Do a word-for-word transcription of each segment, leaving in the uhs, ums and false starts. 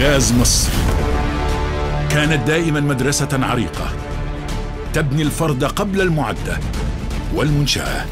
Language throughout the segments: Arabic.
غاز مصر كانت دائما مدرسة عريقة تبني الفرد قبل المعدة والمنشأة.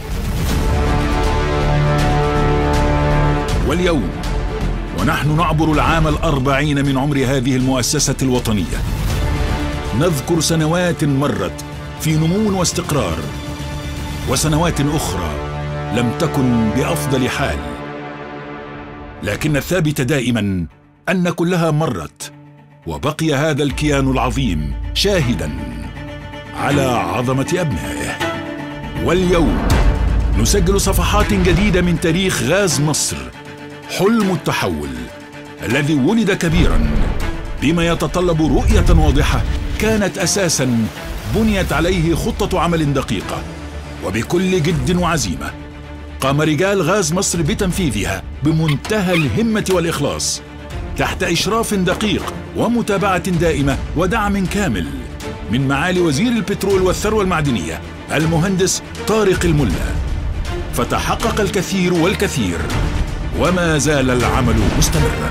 واليوم ونحن نعبر العام الأربعين من عمر هذه المؤسسة الوطنية، نذكر سنوات مرت في نمو واستقرار، وسنوات أخرى لم تكن بأفضل حال، لكن الثابت دائما أن كلها مرت، وبقي هذا الكيان العظيم شاهدا على عظمة أبنائه. واليوم نسجل صفحات جديدة من تاريخ غاز مصر، حلم التحول الذي ولد كبيرا بما يتطلب رؤية واضحة كانت أساسا بنيت عليه خطة عمل دقيقة، وبكل جد وعزيمة قام رجال غاز مصر بتنفيذها بمنتهى الهمة والإخلاص، تحت إشراف دقيق ومتابعة دائمة ودعم كامل من معالي وزير البترول والثروة المعدنية المهندس طارق الملا. فتحقق الكثير والكثير، وما زال العمل مستمرا.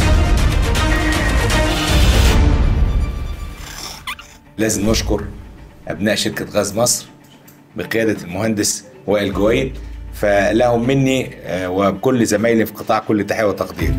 لازم نشكر أبناء شركة غاز مصر بقيادة المهندس وائل جويد، فلهم مني وكل زمايلي في قطاع كل تحية وتقدير.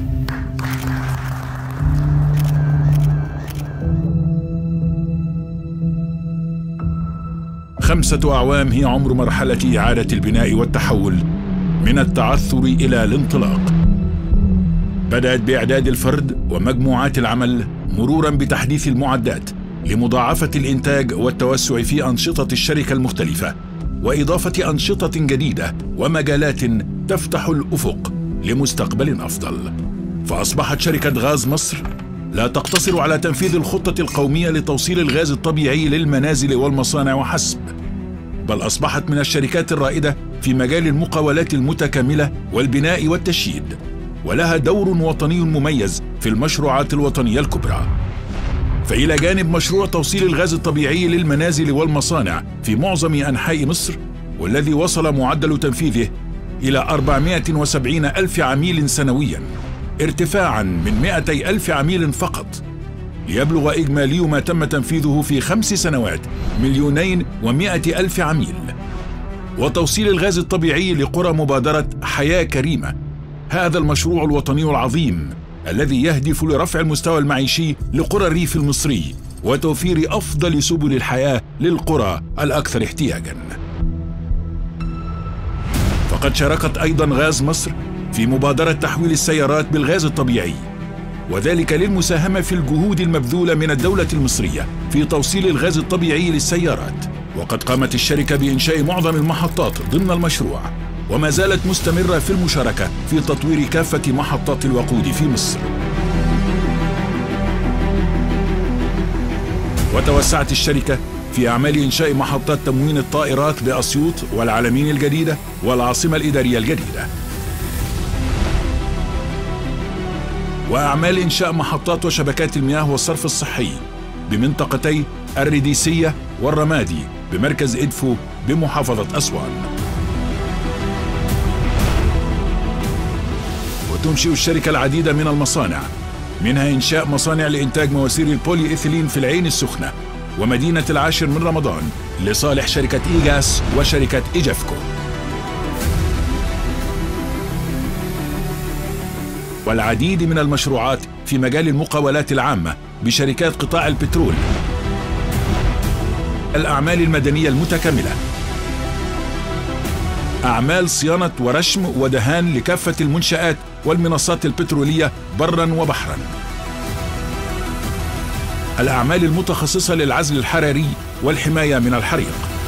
خمسة أعوام هي عمر مرحلة إعادة البناء والتحول من التعثر إلى الانطلاق. بدأت بإعداد الفرد ومجموعات العمل، مرورا بتحديث المعدات لمضاعفة الإنتاج والتوسع في أنشطة الشركة المختلفة، وإضافة أنشطة جديدة ومجالات تفتح الأفق لمستقبل أفضل. فأصبحت شركة غاز مصر لا تقتصر على تنفيذ الخطة القومية لتوصيل الغاز الطبيعي للمنازل والمصانع وحسب، بل أصبحت من الشركات الرائدة في مجال المقاولات المتكاملة والبناء والتشييد، ولها دور وطني مميز في المشروعات الوطنية الكبرى. فإلى جانب مشروع توصيل الغاز الطبيعي للمنازل والمصانع في معظم أنحاء مصر، والذي وصل معدل تنفيذه إلى أربعمائة وسبعين ألف عميل سنوياً، ارتفاعاً من مائتي ألف عميل فقط، ليبلغ إجمالي ما تم تنفيذه في خمس سنوات مليونين ومائة ألف عميل. وتوصيل الغاز الطبيعي لقرى مبادرة حياة كريمة، هذا المشروع الوطني العظيم الذي يهدف لرفع المستوى المعيشي لقرى الريف المصري وتوفير أفضل سبل الحياة للقرى الأكثر احتياجاً. فقد شاركت أيضاً غاز مصر في مبادرة تحويل السيارات بالغاز الطبيعي، وذلك للمساهمة في الجهود المبذولة من الدولة المصرية في توصيل الغاز الطبيعي للسيارات. وقد قامت الشركة بإنشاء معظم المحطات ضمن المشروع، وما زالت مستمرة في المشاركة في تطوير كافة محطات الوقود في مصر. وتوسعت الشركة في أعمال إنشاء محطات تموين الطائرات بأسيوط والعلمين الجديدة والعاصمة الإدارية الجديدة، وأعمال إنشاء محطات وشبكات المياه والصرف الصحي بمنطقتي الرديسية والرمادي بمركز إدفو بمحافظة أسوان. وتنشئ الشركة العديد من المصانع، منها إنشاء مصانع لإنتاج مواسير البولي إيثيلين في العين السخنة ومدينة العاشر من رمضان لصالح شركة إيجاس وشركة إيجافكو، والعديد من المشروعات في مجال المقاولات العامة بشركات قطاع البترول، الأعمال المدنية المتكاملة، أعمال صيانة ورشم ودهان لكافة المنشآت والمنصات البترولية برا وبحرا، الأعمال المتخصصة للعزل الحراري والحماية من الحريق.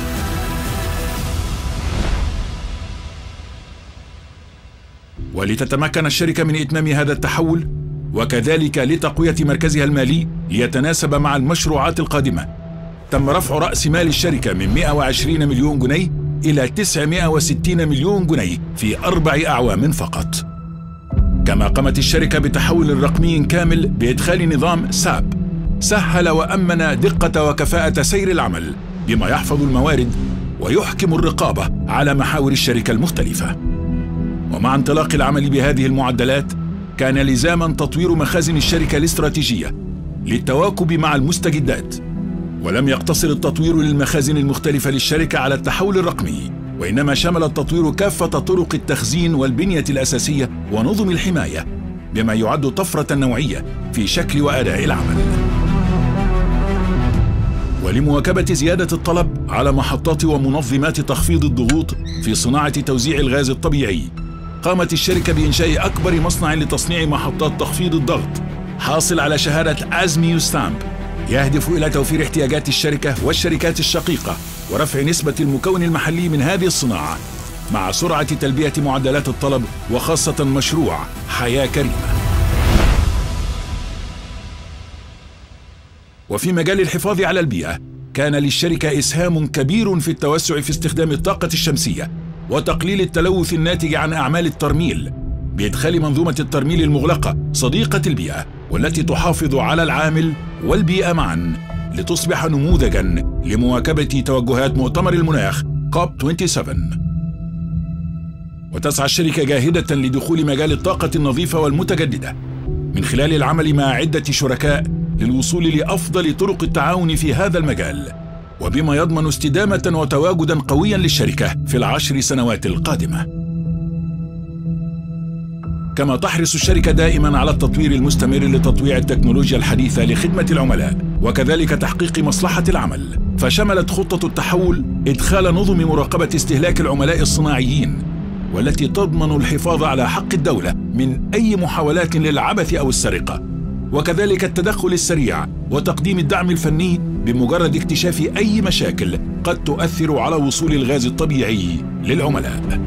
ولتتمكن الشركة من إتمام هذا التحول، وكذلك لتقوية مركزها المالي ليتناسب مع المشروعات القادمة، تم رفع رأس مال الشركة من مائة وعشرين مليون جنيه إلى تسعمائة وستين مليون جنيه في أربع أعوام فقط. كما قامت الشركة بتحول رقمي كامل بإدخال نظام ساب، سهل وأمن دقة وكفاءة سير العمل بما يحفظ الموارد ويحكم الرقابة على محاور الشركة المختلفة. ومع انطلاق العمل بهذه المعدلات كان لزاما تطوير مخازن الشركة الاستراتيجية للتواكب مع المستجدات. ولم يقتصر التطوير للمخازن المختلفة للشركة على التحول الرقمي، وإنما شمل التطوير كافة طرق التخزين والبنية الأساسية ونظم الحماية، بما يعد طفرة نوعية في شكل وأداء العمل. ولمواكبة زيادة الطلب على محطات ومنظمات تخفيض الضغوط في صناعة توزيع الغاز الطبيعي، قامت الشركة بإنشاء أكبر مصنع لتصنيع محطات تخفيض الضغط حاصل على شهادة أزميو ستامب، يهدف إلى توفير احتياجات الشركة والشركات الشقيقة ورفع نسبة المكون المحلي من هذه الصناعة مع سرعة تلبية معدلات الطلب، وخاصة مشروع حياة كريمة. وفي مجال الحفاظ على البيئة، كان للشركة إسهام كبير في التوسع في استخدام الطاقة الشمسية وتقليل التلوث الناتج عن أعمال الترميل بإدخال منظومة الترميل المغلقة صديقة البيئة، والتي تحافظ على العامل والبيئة معا لتصبح نموذجا لمواكبة توجهات مؤتمر المناخ كوب سبعة وعشرين. وتسعى الشركة جاهدة لدخول مجال الطاقة النظيفة والمتجددة من خلال العمل مع عدة شركاء للوصول لأفضل طرق التعاون في هذا المجال، وبما يضمن استدامة وتواجدا قويا للشركة في العشر سنوات القادمة. كما تحرص الشركة دائما على التطوير المستمر لتطويع التكنولوجيا الحديثة لخدمة العملاء وكذلك تحقيق مصلحة العمل، فشملت خطة التحول إدخال نظم مراقبة استهلاك العملاء الصناعيين، والتي تضمن الحفاظ على حق الدولة من أي محاولات للعبث أو السرقة، وكذلك التدخل السريع وتقديم الدعم الفني بمجرد اكتشاف أي مشاكل قد تؤثر على وصول الغاز الطبيعي للعملاء.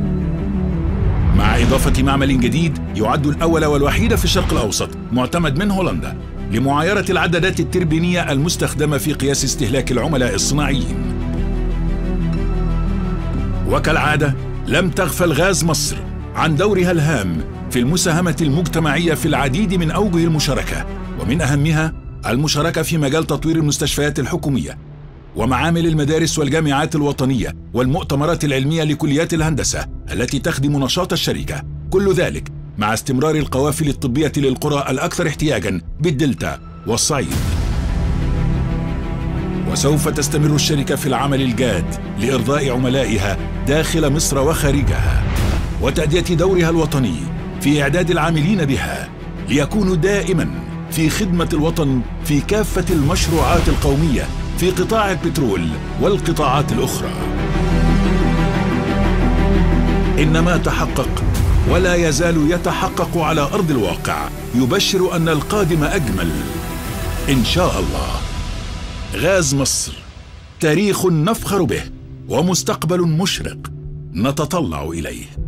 مع إضافة معمل جديد يعد الأول والوحيد في الشرق الأوسط معتمد من هولندا لمعايرة العدادات التربينية المستخدمة في قياس استهلاك العملاء الصناعيين. وكالعادة لم تغفل غاز مصر عن دورها الهام في المساهمة المجتمعية في العديد من أوجه المشاركة، ومن أهمها المشاركة في مجال تطوير المستشفيات الحكومية ومعامل المدارس والجامعات الوطنية والمؤتمرات العلمية لكليات الهندسة التي تخدم نشاط الشركة، كل ذلك مع استمرار القوافل الطبية للقرى الأكثر احتياجاً بالدلتا والصعيد. وسوف تستمر الشركة في العمل الجاد لإرضاء عملائها داخل مصر وخارجها، وتأدية دورها الوطني في إعداد العاملين بها ليكونوا دائماً في خدمة الوطن في كافة المشروعات القومية في قطاع البترول والقطاعات الأخرى. إن ما تحقق ولا يزال يتحقق على أرض الواقع يبشر أن القادم أجمل إن شاء الله. غاز مصر، تاريخ نفخر به ومستقبل مشرق نتطلع إليه.